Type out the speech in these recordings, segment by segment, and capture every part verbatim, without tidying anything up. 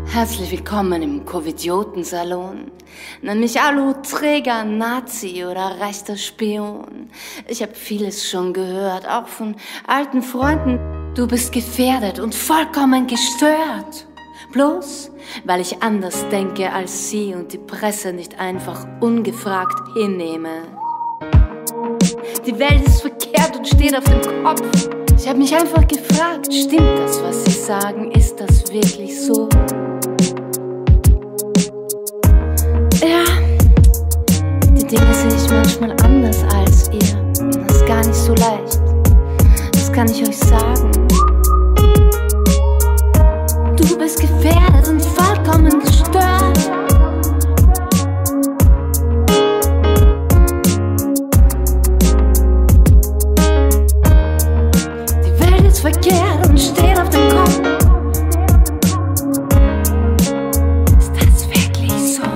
Herzlich willkommen im Covidioten-Salon. Nenn mich Alu-Träger, Nazi oder rechter Spion. Ich hab vieles schon gehört, auch von alten Freunden. Du bist gefährdet und vollkommen gestört. Bloß, weil ich anders denke als sie und die Presse nicht einfach ungefragt hinnehme. Die Welt ist verkehrt und steht auf dem Kopf. Ich hab mich einfach gefragt, stimmt das, was sie sagen? Ist das wirklich so? Ja, die Dinge sehe ich manchmal anders als ihr. Das ist gar nicht so leicht, das kann ich euch sagen. Du bist gefährdet und vollkommen gestört. Die Welt ist verkehrt und steht auf dem Kopf. Ist das wirklich so?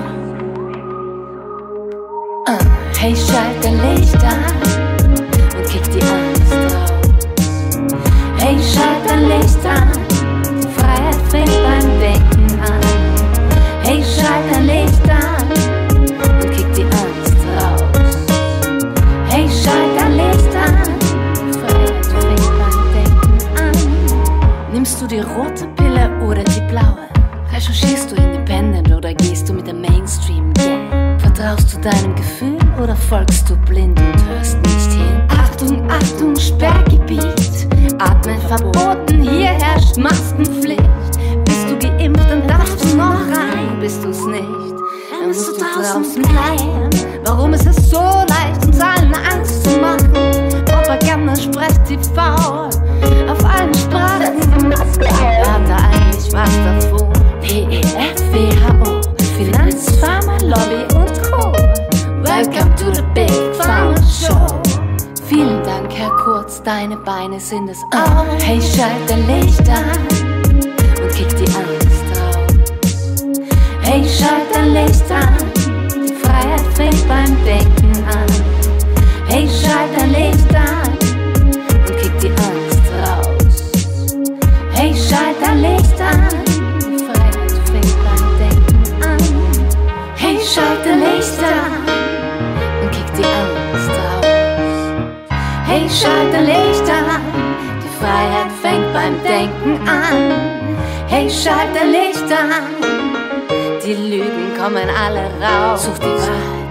Uh, hey, schalt dein Licht an und kick die Angst raus. Hey, schalt dein Licht an. Freiheit fängt beim Denken an. Hey, schalt dein Licht an und kick die Angst raus. Hey, schalt dein Licht an. Freiheit fängt beim Denken an. Nimmst du die rote Pille oder die blaue? Recherchierst du independent oder gehst du mit der Mainstream-Gang? Vertraust du deinem Gefühl oder folgst du blind und hörst nicht hin? Achtung, Achtung, Sperrgebiet. Atmen verboten, hier herrscht Maskenpflicht. Bist du geimpft, dann darfst du noch rein. Bist du's nicht, dann musst du draußen bleiben. Warum ist es so leicht, uns allen Angst zu machen? Propaganda, Sprech-T V auf allen Sprachen. Wer hat da eigentlich was davon? P E F, W H O, Finanz, Pharma, Lobby und Co. Welcome to the Big Pharma Show. Vielen Dank, Herr Kurz, deine Beine sind es auch. Hey, schalt dein Licht an und kick die Angst raus. Hey, schalt dein Licht an, die Freiheit fängt beim Denken an. Hey, schalt dein Licht an und kick die Angst raus. Hey, schalt dein Licht an, die Freiheit fängt beim Denken an. Hey, schalt dein Licht an und kick die Angst raus. Hey, schalt dein Licht an, die Freiheit fängt beim Denken an. Hey, schalt dein Licht an, die Lügen kommen alle raus. Such die Wahrheit.